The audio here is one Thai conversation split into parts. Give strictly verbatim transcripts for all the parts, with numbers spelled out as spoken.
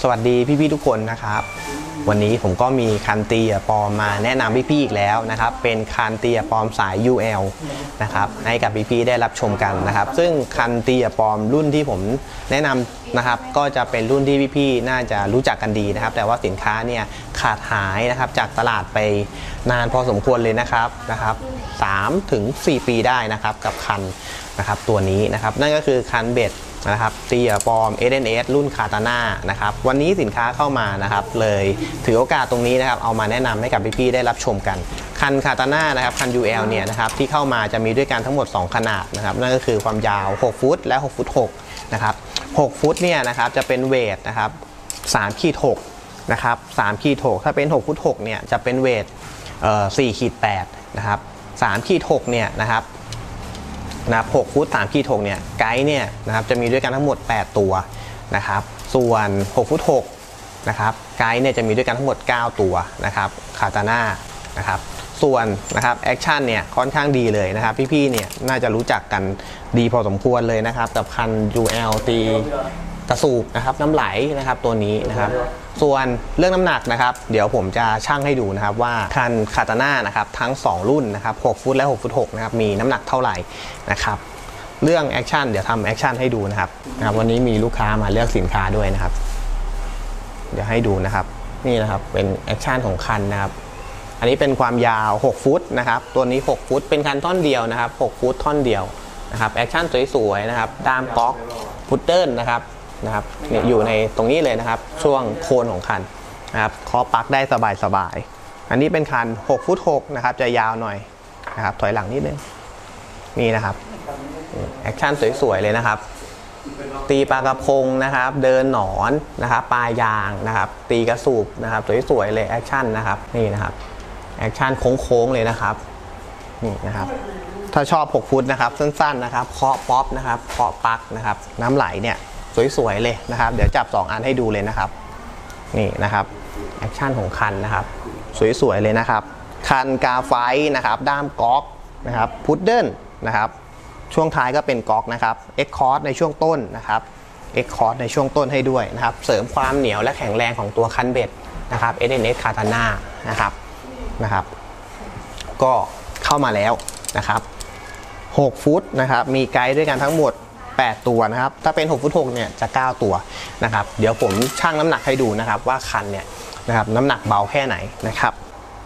สวัสดีพี่ๆทุกคนนะครับวันนี้ผมก็มีคันตีปอมมาแนะนำพี่ๆอีกแล้วนะครับเป็นคันตีปอมสาย ยู แอล นะครับให้กับพี่ๆได้รับชมกันนะครับซึ่งคันตีปอมรุ่นที่ผมแนะนำนะครับก็จะเป็นรุ่นที่พี่ๆน่าจะรู้จักกันดีนะครับแต่ว่าสินค้าเนี่ยขาดหายนะครับจากตลาดไปนานพอสมควรเลยนะครับนะครับสามถึงสี่ปีได้นะครับกับคันนะครับตัวนี้นะครับนั่นก็คือคันเบ็ดนะครับตีปอม เอส เอ็น เอส รุ่นคาตาน่านะครับวันนี้สินค้าเข้ามานะครับเลยถือโอกาสตรงนี้นะครับเอามาแนะนำให้กับพี่ๆได้รับชมกันคันคาตาน่านะครับคัน ยู แอล เนี่ยนะครับที่เข้ามาจะมีด้วยกันทั้งหมดสองขนาดนะครับนั่นก็คือความยาวหกฟุตและหกฟุตหกนะครับหกฟุตเนี่ยนะครับจะเป็นเวทนะครับสามขีดหกนะครับสามขีดหกถ้าเป็นหกฟุตหกเนี่ยจะเป็นเวทเอ่อสี่ขีดแปดนะครับสามขีดหกเนี่ยนะครับนะครับหกฟุตสามขีดหกเนี่ยไกด์เนี่ยนะครับจะมีด้วยกันทั้งหมดแปดตัวนะครับส่วนหกฟุตหกนะครับไกด์เนี่ยจะมีด้วยกันทั้งหมดเก้าตัวนะครับคาตาน่านะครับส่วนนะครับแอคชั่นเนี่ยค่อนข้างดีเลยนะครับพี่ๆเนี่ยน่าจะรู้จักกันดีพอสมควรเลยนะครับกับคัน ยู แอล ตีกระสูบนะครับน้ำไหลนะครับตัวนี้นะครับส่วนเรื่องน้ำหนักนะครับเดี๋ยวผมจะชั่งให้ดูนะครับว่าคันคาตาน่านะครับทั้งสองรุ่นนะครับหกฟุตและหกฟุตหกนะครับมีน้ำหนักเท่าไหร่นะครับเรื่องแอคชั่นเดี๋ยวทำแอคชั่นให้ดูนะครับนะครับวันนี้มีลูกค้ามาเลือกสินค้าด้วยนะครับเดี๋ยวให้ดูนะครับนี่นะครับเป็นแอคชั่นของคันนะครับอันนี้เป็นความยาวหกฟุตนะครับตัวนี้หกฟุตเป็นคันท่อนเดียวนะครับหกฟุตท่อนเดียวนะครับแอคชั่นสวยๆนะครับด้ามก๊อกพุตเดิลนะครับนะครับอยู่ในตรงนี้เลยนะครับช่วงโคนของคันนะครับเคาะปลั๊กได้สบายๆอันนี้เป็นคันหกฟุตหกนะครับจะยาวหน่อยนะครับถอยหลังนิดนึงนี่นะครับแอคชั่นสวยๆเลยนะครับตีปลากระพงนะครับเดินหนอนนะครับปลายางนะครับตีกระสูบนะครับสวยๆเลยแอคชั่นนะครับนี่นะครับแอคชั่นโค้งๆเลยนะครับนี่นะครับถ้าชอบหกฟุตนะครับสั้นๆนะครับเคาะป๊อปนะครับเคาะปลั๊กนะครับน้ำไหลเนี่ยสวยๆเลยนะครับเดี๋ยวจับสองอันให้ดูเลยนะครับนี่นะครับแอคชั่นของคันนะครับสวยๆเลยนะครับคันกาไฟนะครับด้ามก๊อกนะครับพุดเดิ้ลนะครับช่วงท้ายก็เป็นก๊อกนะครับเอ็กคอร์ดในช่วงต้นนะครับเอ็กคอร์ดในช่วงต้นให้ด้วยนะครับเสริมความเหนียวและแข็งแรงของตัวคันเบ็ดนะครับ เอส เอ็น เอส Katana นะครับนะครับก็เข้ามาแล้วนะครับหกฟุตนะครับมีไกด์ด้วยกันทั้งหมดแปดตัวนะครับถ้าเป็นหกฟุตหกเนี่ยจะเก้าตัวนะครับเดี๋ยวผมชั่งน้ำหนักให้ดูนะครับว่าคันเนี่ยนะครับน้ำหนักเบาแค่ไหนนะครับ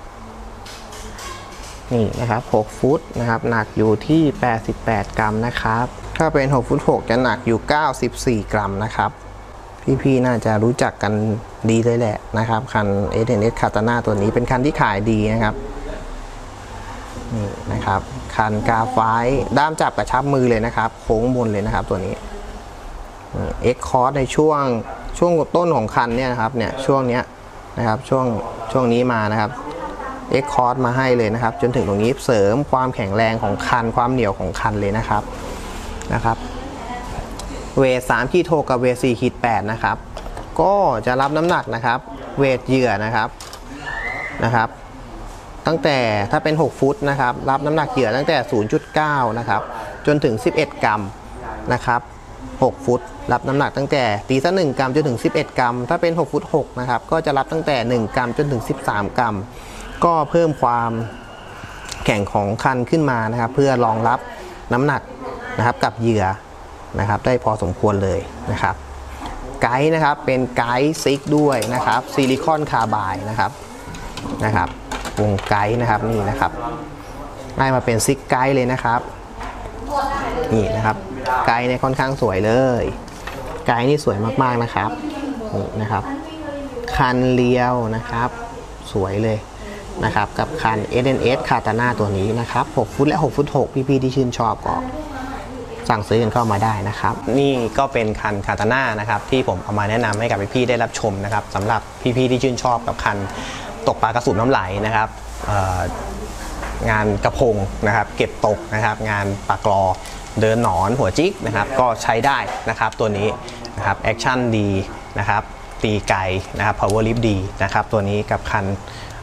นี่นะครับหกฟุตนะครับหนักอยู่ที่แปดสิบแปดกรัมนะครับถ้าเป็นหกฟุตหกจะหนักอยู่เก้าสิบสี่กรัมนะครับพี่ๆน่าจะรู้จักกันดีเลยแหละนะครับคัน เอส เอ็น เอส Katana ตัวนี้เป็นคันที่ขายดีนะครับนี่นะครับคันกาไฟด้ามจับกระชับมือเลยนะครับโค้งบนเลยนะครับตัวนี้เอ็กคอร์ดในช่วงช่วงต้นของคันเนี่ยนะครับเนี่ยช่วงเนี้ยนะครับช่วงช่วงนี้มานะครับเอ็กคอร์ดมาให้เลยนะครับจนถึงตรงนี้เสริมความแข็งแรงของคันความเหนียวของคันเลยนะครับนะครับเวทสามขีดหกกับเวทสี่ขีดแปดนะครับก็จะรับน้ำหนักนะครับเวทเหยื่อนะครับนะครับตั้งแต่ถ้าเป็นหกฟุตนะครับรับน้ำหนักเหยื่อตั้งแต่ ศูนย์จุดเก้า นะครับจนถึงสิบเอ็ดกรัมนะครับหกฟุตรับน้ำหนักตั้งแต่ตีซะหนึ่งกรัมจนถึงสิบเอ็ดกรัมถ้าเป็นหกฟุตหกนะครับก็จะรับตั้งแต่หนึ่งกรัมจนถึงสิบสามกรัมก็เพิ่มความแข็งของคันขึ้นมานะครับเพื่อรองรับน้ำหนักนะครับกับเหยื่อนะครับได้พอสมควรเลยนะครับไกด์นะครับเป็นไกด์ซิกด้วยนะครับซิลิคอนคาร์บายนะครับนะครับวงไกด์นะครับนี่นะครับได้มาเป็นซิกไกด์เลยนะครับนี่นะครับไกด์เนี่ยค่อนข้างสวยเลยไกด์นี่สวยมากๆนะครับนี่นะครับคันเลี้ยวนะครับสวยเลยนะครับกับคัน เอส เอ็น เอส Katana ตัวนี้นะครับหกฟุตและหกฟุตหกพี่ๆที่ชื่นชอบก็สั่งซื้อกันเข้ามาได้นะครับนี่ก็เป็นคัน Katana นะครับที่ผมเอามาแนะนำให้กับพี่ๆได้รับชมนะครับสำหรับพี่ๆที่ชื่นชอบกับคันตกปลากระสูบน้ำไหลนะครับงานกระพงนะครับเก็บตกนะครับงานปลากรอเดินหนอนหัวจิกนะครับก็ใช้ได้นะครับตัวนี้นะครับแอคชั่นดีนะครับตีไกลนะครับ power lift ดีนะครับตัวนี้กับคัน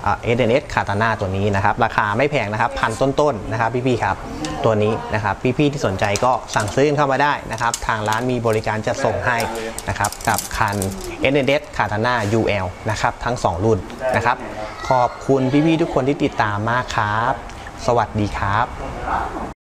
เอส เอ็น เอส คาตาน่าตัวนี้นะครับราคาไม่แพงนะครับพันต้นๆนะครับพี่ๆครับตัวนี้นะครับพี่ๆที่สนใจก็สั่งซื้อเข้ามาได้นะครับทางร้านมีบริการจัดส่งให้นะครับกับคัน เอส เอ็น เอส คาตาน่า ยู แอล นะครับทั้งสองรุ่นนะครับขอบคุณพี่ๆทุกคนที่ติดตามมากครับสวัสดีครับ